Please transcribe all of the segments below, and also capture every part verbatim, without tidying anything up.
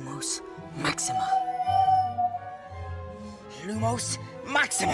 Lumos Maxima. Lumos Maxima.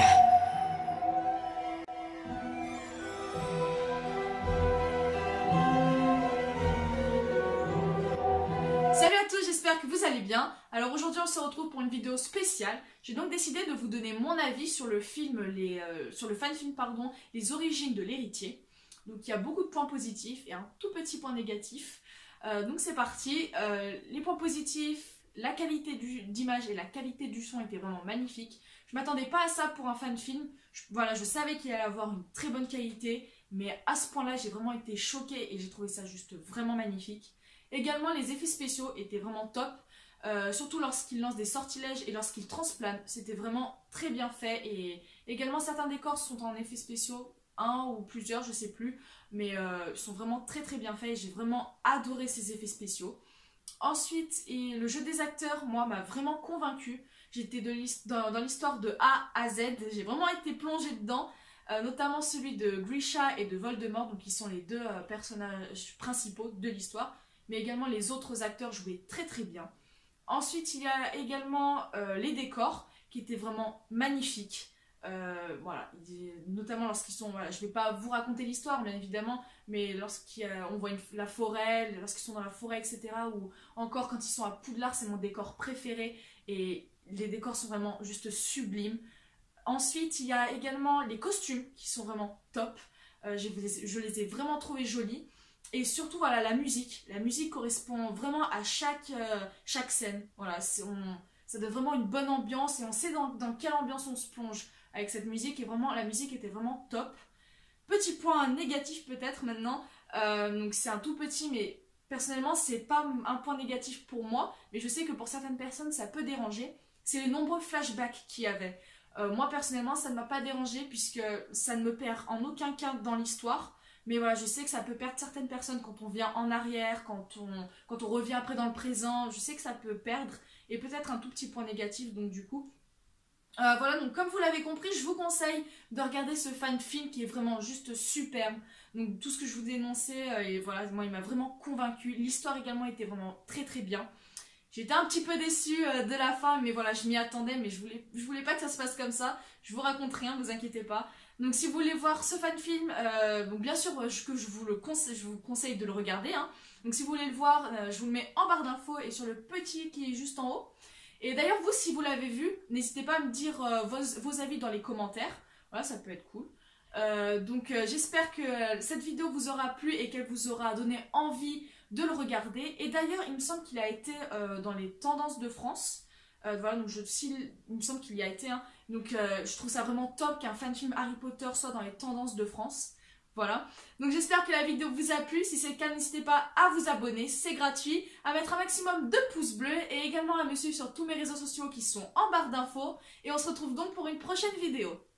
Salut à tous, j'espère que vous allez bien. Alors aujourd'hui on se retrouve pour une vidéo spéciale. J'ai donc décidé de vous donner mon avis sur le film, les, euh, sur le fan film pardon, Les origines de l'héritier. Donc il y a beaucoup de points positifs et un tout petit point négatif. Euh, donc c'est parti. Euh, les points positifs, la qualité d'image et la qualité du son étaient vraiment magnifiques. Je m'attendais pas à ça pour un fan film. Je, voilà, je savais qu'il allait avoir une très bonne qualité, mais à ce point-là j'ai vraiment été choquée et j'ai trouvé ça juste vraiment magnifique. Également, les effets spéciaux étaient vraiment top, euh, surtout lorsqu'ils lancent des sortilèges et lorsqu'ils transplanent. C'était vraiment très bien fait. Et également, certains décors sont en effets spéciaux, un ou plusieurs, je sais plus, mais euh, sont vraiment très très bien faits et j'ai vraiment adoré ces effets spéciaux. Ensuite, et le jeu des acteurs, moi, m'a vraiment convaincue. J'étais dans, dans l'histoire de A à Z, j'ai vraiment été plongée dedans. Euh, notamment celui de Grisha et de Voldemort, donc qui sont les deux euh, personnages principaux de l'histoire. Mais également les autres acteurs jouaient très très bien. Ensuite, il y a également euh, les décors qui étaient vraiment magnifiques. Euh, voilà, notamment lorsqu'ils sont... Voilà, je ne vais pas vous raconter l'histoire, bien évidemment, mais lorsqu'on voit une, la forêt, lorsqu'ils sont dans la forêt, et cetera. Ou encore quand ils sont à Poudlard, c'est mon décor préféré. Et les décors sont vraiment juste sublimes. Ensuite, il y a également les costumes qui sont vraiment top. Euh, je, je les ai vraiment trouvés jolis. Et surtout, voilà, la musique. La musique correspond vraiment à chaque, euh, chaque scène. Voilà, on, ça donne vraiment une bonne ambiance et on sait dans, dans quelle ambiance on se plonge avec cette musique. Et vraiment, la musique était vraiment top. Petit point négatif peut-être maintenant. Euh, donc c'est un tout petit, mais personnellement, c'est pas un point négatif pour moi. Mais je sais que pour certaines personnes, ça peut déranger. C'est les nombreux flashbacks qu'il y avait. Euh, moi, personnellement, ça ne m'a pas dérangé puisque ça ne me perd en aucun cas dans l'histoire. Mais voilà, je sais que ça peut perdre certaines personnes quand on vient en arrière, quand on, quand on revient après dans le présent. Je sais que ça peut perdre et peut-être un tout petit point négatif. Donc du coup, euh, voilà. Donc comme vous l'avez compris, je vous conseille de regarder ce fan film qui est vraiment juste superbe. Donc tout ce que je vous ai énoncé, euh, et voilà, moi il m'a vraiment convaincu. L'histoire également était vraiment très très bien. J'étais un petit peu déçue euh, de la fin, mais voilà, je m'y attendais, mais je voulais, je voulais pas que ça se passe comme ça. Je vous raconte rien, ne vous inquiétez pas. Donc si vous voulez voir ce fan film, euh, donc bien sûr je, que je vous le conseille, je vous conseille de le regarder. Hein. Donc si vous voulez le voir, euh, je vous le mets en barre d'infos et sur le petit qui est juste en haut. Et d'ailleurs vous, si vous l'avez vu, n'hésitez pas à me dire euh, vos, vos avis dans les commentaires. Voilà, ça peut être cool. Euh, donc euh, j'espère que cette vidéo vous aura plu et qu'elle vous aura donné envie de le regarder. Et d'ailleurs il me semble qu'il a été euh, dans les tendances de France. Euh, voilà, donc je, si, il me semble qu'il y a été un. Hein. Donc euh, je trouve ça vraiment top qu'un fan film Harry Potter soit dans les tendances de France. Voilà. Donc j'espère que la vidéo vous a plu. Si c'est le cas, n'hésitez pas à vous abonner. C'est gratuit. À mettre un maximum de pouces bleus. Et également à me suivre sur tous mes réseaux sociaux qui sont en barre d'infos. Et on se retrouve donc pour une prochaine vidéo.